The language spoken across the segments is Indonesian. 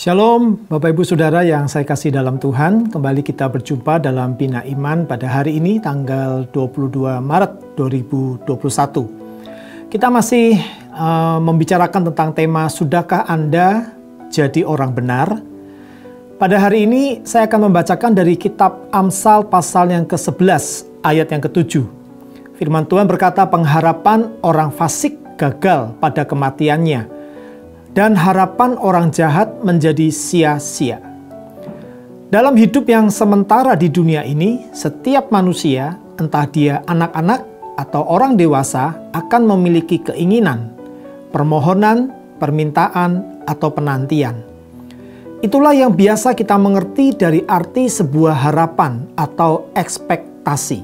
Shalom Bapak Ibu Saudara yang saya kasih dalam Tuhan. Kembali kita berjumpa dalam Bina Iman pada hari ini tanggal 22 Maret 2021. Kita masih membicarakan tentang tema Sudahkah Anda jadi orang benar? Pada hari ini saya akan membacakan dari kitab Amsal pasal yang ke-11 ayat yang ke-7. Firman Tuhan berkata, pengharapan orang fasik gagal pada kematiannya, dan harapan orang jahat menjadi sia-sia. Dalam hidup yang sementara di dunia ini, setiap manusia, entah dia anak-anak atau orang dewasa, akan memiliki keinginan, permohonan, permintaan, atau penantian. Itulah yang biasa kita mengerti dari arti sebuah harapan atau ekspektasi.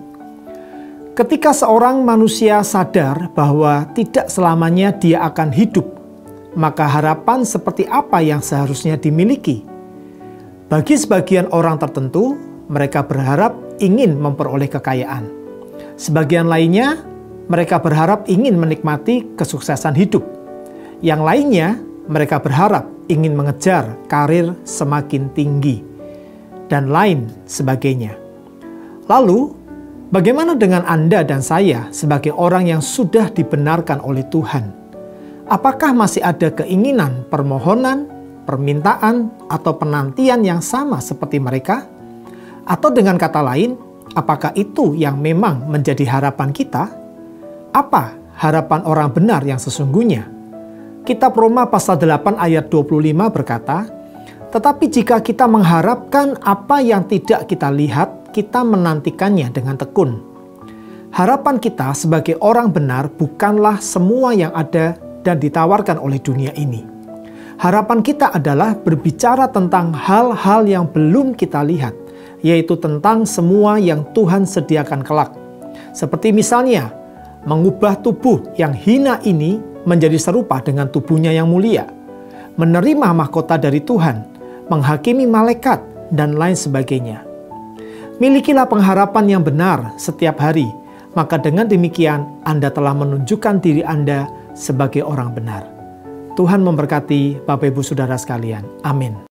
Ketika seorang manusia sadar bahwa tidak selamanya dia akan hidup, maka harapan seperti apa yang seharusnya dimiliki? Bagi sebagian orang tertentu, mereka berharap ingin memperoleh kekayaan. Sebagian lainnya, mereka berharap ingin menikmati kesuksesan hidup. Yang lainnya, mereka berharap ingin mengejar karir semakin tinggi, dan lain sebagainya. Lalu, bagaimana dengan Anda dan saya sebagai orang yang sudah dibenarkan oleh Tuhan? Apakah masih ada keinginan, permohonan, permintaan, atau penantian yang sama seperti mereka? Atau dengan kata lain, apakah itu yang memang menjadi harapan kita? Apa harapan orang benar yang sesungguhnya? Kitab Roma pasal 8 ayat 25 berkata, tetapi jika kita mengharapkan apa yang tidak kita lihat, kita menantikannya dengan tekun. Harapan kita sebagai orang benar bukanlah semua yang ada dan ditawarkan oleh dunia ini. Harapan kita adalah berbicara tentang hal-hal yang belum kita lihat, yaitu tentang semua yang Tuhan sediakan kelak. Seperti misalnya, mengubah tubuh yang hina ini menjadi serupa dengan tubuhnya yang mulia, menerima mahkota dari Tuhan, menghakimi malaikat, dan lain sebagainya. Milikilah pengharapan yang benar setiap hari, maka dengan demikian Anda telah menunjukkan diri Anda sebagai orang benar. Tuhan memberkati Bapak Ibu Saudara sekalian. Amin.